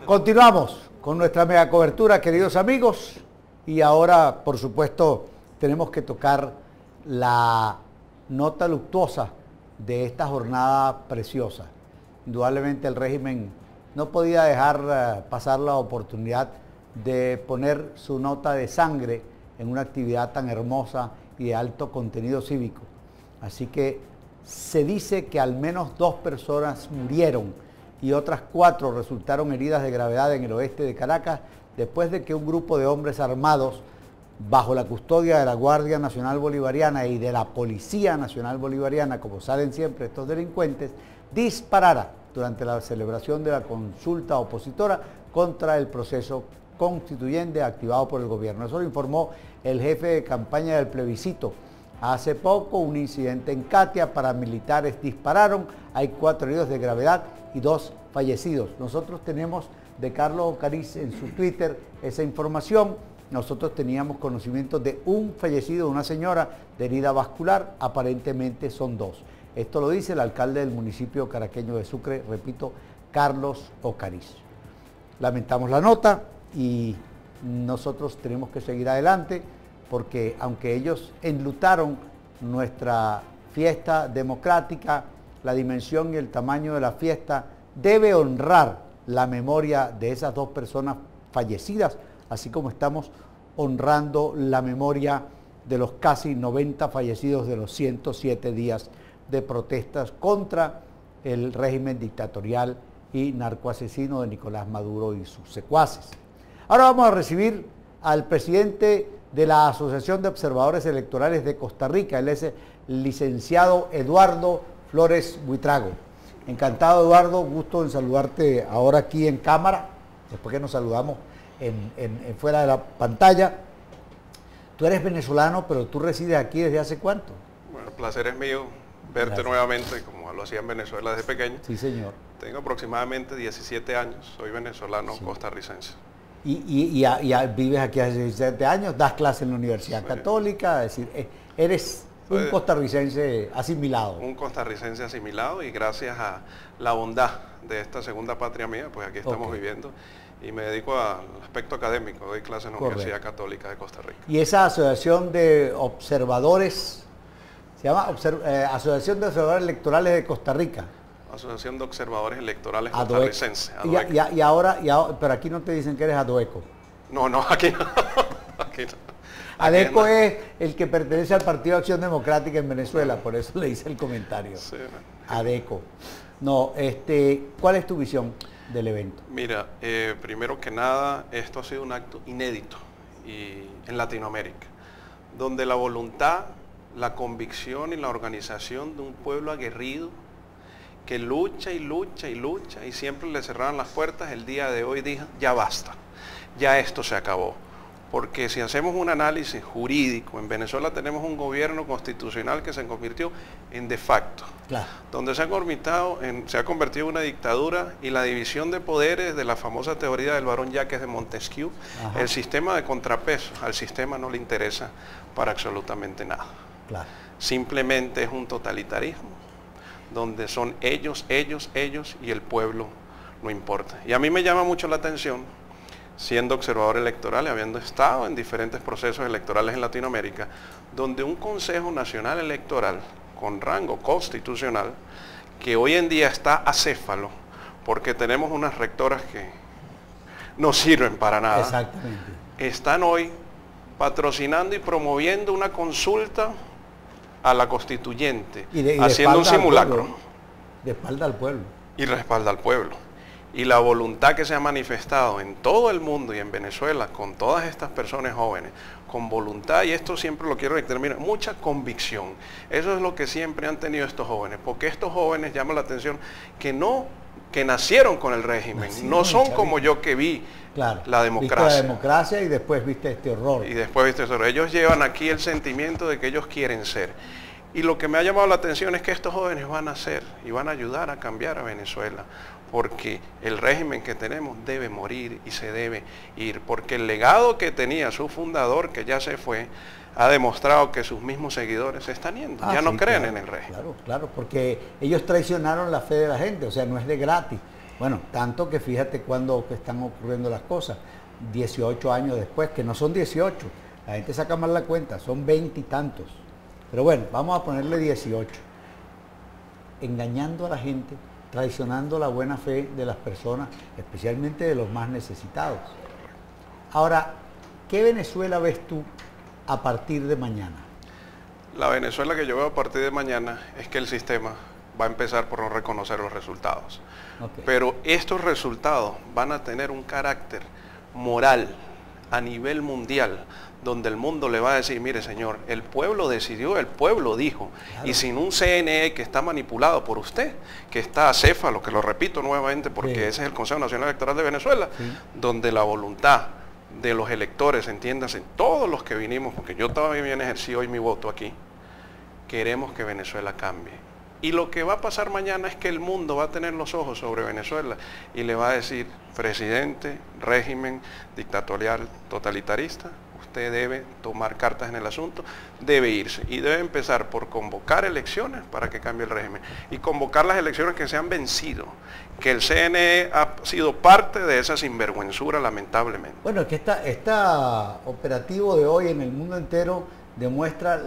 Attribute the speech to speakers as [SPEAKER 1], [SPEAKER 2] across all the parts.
[SPEAKER 1] Continuamos con nuestra mega cobertura, queridos amigos, y ahora, por supuesto, tenemos que tocar la nota luctuosa de esta jornada preciosa. Indudablemente el régimen no podía dejar pasar la oportunidad de poner su nota de sangre en una actividad tan hermosa y de alto contenido cívico. Así que se dice que al menos 2 personas murieron y otras 4 resultaron heridas de gravedad en el oeste de Caracas después de que un grupo de hombres armados bajo la custodia de la Guardia Nacional Bolivariana y de la Policía Nacional Bolivariana, como salen siempre estos delincuentes, disparara durante la celebración de la consulta opositora contra el proceso constituyente activado por el gobierno. Eso lo informó el jefe de campaña del plebiscito. Hace poco, un incidente en Catia, paramilitares dispararon, hay 4 heridos de gravedad y 2 fallecidos. Nosotros tenemos de Carlos Ocariz en su Twitter esa información. Nosotros teníamos conocimiento de un fallecido, una señora de herida vascular, aparentemente son 2. Esto lo dice el alcalde del municipio caraqueño de Sucre, repito, Carlos Ocariz. Lamentamos la nota y nosotros tenemos que seguir adelante porque aunque ellos enlutaron nuestra fiesta democrática, la dimensión y el tamaño de la fiesta debe honrar la memoria de esas 2 personas fallecidas, así como estamos honrando la memoria de los casi 90 fallecidos de los 107 días de protestas contra el régimen dictatorial y narcoasesino de Nicolás Maduro y sus secuaces. Ahora vamos a recibir al presidente de la Asociación de Observadores Electorales de Costa Rica. Él es el licenciado Eduardo Flores Buitrago. Encantado, Eduardo, gusto en saludarte ahora aquí en cámara, después que nos saludamos fuera de la pantalla. Tú eres venezolano, pero tú resides aquí ¿desde hace cuánto?
[SPEAKER 2] Bueno, el placer es mío verte nuevamente, como lo hacía en Venezuela desde pequeño.
[SPEAKER 1] Sí, señor.
[SPEAKER 2] Tengo aproximadamente 17 años, soy venezolano costarricense.
[SPEAKER 1] Y vives aquí hace 17 años, das clases en la Universidad Católica, es decir, eres un costarricense asimilado.
[SPEAKER 2] Un costarricense asimilado y gracias a la bondad de esta segunda patria mía, pues aquí estamos viviendo y me dedico al aspecto académico, doy clases en la Universidad Católica de Costa Rica.
[SPEAKER 1] Y esa asociación de observadores, se llama Asociación de Observadores Electorales de Costa Rica.
[SPEAKER 2] Asociación de Observadores Electorales Costarricenses.
[SPEAKER 1] Y ahora, pero aquí no te dicen que eres ADOECO.
[SPEAKER 2] No, aquí no. Aquí no.
[SPEAKER 1] ADECO es el que pertenece al Partido de Acción Democrática en Venezuela, por eso le hice el comentario. Sí, ADECO. No, ¿cuál es tu visión del evento?
[SPEAKER 2] Mira, primero que nada, esto ha sido un acto inédito en Latinoamérica, donde la voluntad, la convicción y la organización de un pueblo aguerrido que lucha y lucha y lucha y siempre le cerraron las puertas, el día de hoy dijo, ya basta, ya esto se acabó. Porque si hacemos un análisis jurídico, en Venezuela tenemos un gobierno constitucional que se convirtió en de facto, donde se ha convertido en una dictadura y la división de poderes de la famosa teoría del barón Jacques de Montesquieu, el sistema de contrapeso, al sistema no le interesa para absolutamente nada. Simplemente es un totalitarismo, donde son ellos y el pueblo no importa. Y a mí me llama mucho la atención, siendo observador electoral y habiendo estado en diferentes procesos electorales en Latinoamérica, donde un Consejo Nacional Electoral con rango constitucional, que hoy en día está acéfalo, porque tenemos unas rectoras que no sirven para nada, están hoy patrocinando y promoviendo una consulta a la constituyente, haciendo un simulacro.
[SPEAKER 1] De espalda al pueblo.
[SPEAKER 2] Y respalda al pueblo. Y la voluntad que se ha manifestado en todo el mundo y en Venezuela con todas estas personas jóvenes, con voluntad, y esto siempre lo quiero determinar, mucha convicción. Eso es lo que siempre han tenido estos jóvenes, porque estos jóvenes llaman la atención que nacieron con el régimen, no son como yo que vi la democracia.
[SPEAKER 1] Viste la democracia y después viste este horror.
[SPEAKER 2] Ellos llevan aquí el sentimiento de que ellos quieren ser. Y lo que me ha llamado la atención es que estos jóvenes van a hacer y van a ayudar a cambiar a Venezuela, porque el régimen que tenemos debe morir y se debe ir, porque el legado que tenía su fundador, que ya se fue, ha demostrado que sus mismos seguidores se están yendo, no creen en el régimen.
[SPEAKER 1] Claro, porque ellos traicionaron la fe de la gente, o sea, no es de gratis. Bueno, tanto que fíjate cuándo que están ocurriendo las cosas, 18 años después, que no son 18, la gente saca mal la cuenta, son 20 y tantos. Pero bueno, vamos a ponerle 18. Engañando a la gente, traicionando la buena fe de las personas, especialmente de los más necesitados. Ahora, ¿qué Venezuela ves tú a partir de mañana?
[SPEAKER 2] La Venezuela que yo veo a partir de mañana es que el sistema va a empezar por no reconocer los resultados.
[SPEAKER 1] Okay.
[SPEAKER 2] Pero estos resultados van a tener un carácter moral a nivel mundial, donde el mundo le va a decir, mire señor, el pueblo decidió, el pueblo dijo, claro. Y sin un CNE que está manipulado por usted, que está acéfalo, que lo repito nuevamente porque sí. Ese es el Consejo Nacional Electoral de Venezuela, sí. Donde la voluntad de los electores, entiéndase, todos los que vinimos, porque yo todavía bien ejercí hoy mi voto aquí, queremos que Venezuela cambie. Y lo que va a pasar mañana es que el mundo va a tener los ojos sobre Venezuela y le va a decir, presidente, régimen dictatorial, totalitarista, usted debe tomar cartas en el asunto, debe irse y debe empezar por convocar elecciones para que cambie el régimen y convocar las elecciones que se han vencido, que el CNE ha sido parte de esa sinvergüenzura lamentablemente.
[SPEAKER 1] Bueno, es que este operativo de hoy en el mundo entero demuestra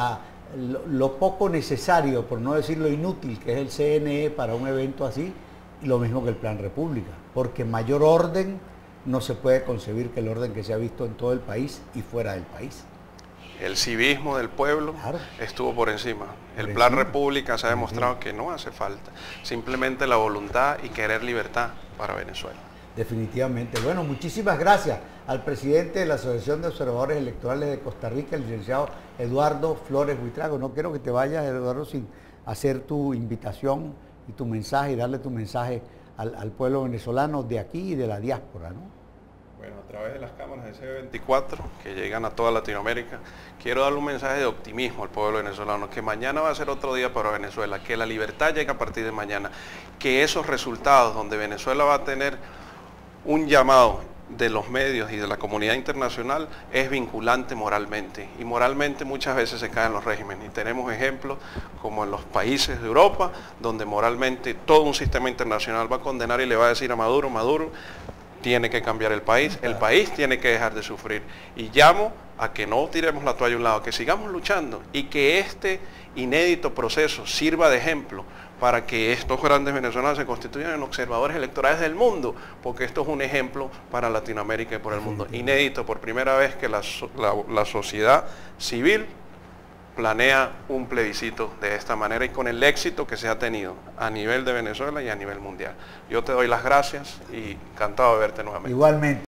[SPEAKER 1] lo poco necesario, por no decir lo inútil, que es el CNE para un evento así, y lo mismo que el Plan República, porque mayor orden no se puede concebir que el orden que se ha visto en todo el país y fuera del país.
[SPEAKER 2] El civismo del pueblo claro. Estuvo por encima. El Plan República se ha demostrado que no hace falta, simplemente la voluntad y querer libertad para Venezuela.
[SPEAKER 1] Definitivamente. Bueno, muchísimas gracias al presidente de la Asociación de Observadores Electorales de Costa Rica, el licenciado Eduardo Flores Buitrago. No quiero que te vayas, Eduardo, sin hacer tu invitación y tu mensaje y darle tu mensaje al pueblo venezolano de aquí y de la diáspora, ¿no?
[SPEAKER 2] Bueno, a través de las cámaras de CB24, que llegan a toda Latinoamérica, quiero darle un mensaje de optimismo al pueblo venezolano, que mañana va a ser otro día para Venezuela, que la libertad llega a partir de mañana, que esos resultados donde Venezuela va a tener un llamado de los medios y de la comunidad internacional es vinculante moralmente, y moralmente muchas veces se caen los regímenes, y tenemos ejemplos como en los países de Europa, donde moralmente todo un sistema internacional va a condenar y le va a decir a Maduro, Maduro tiene que cambiar el país tiene que dejar de sufrir, y llamo a que no tiremos la toalla a un lado, que sigamos luchando y que este inédito proceso sirva de ejemplo para que estos grandes venezolanos se constituyan en observadores electorales del mundo, porque esto es un ejemplo para Latinoamérica y por el mundo. Inédito, por primera vez que la sociedad civil planea un plebiscito de esta manera y con el éxito que se ha tenido a nivel de Venezuela y a nivel mundial. Yo te doy las gracias y encantado de verte nuevamente.
[SPEAKER 1] Igualmente.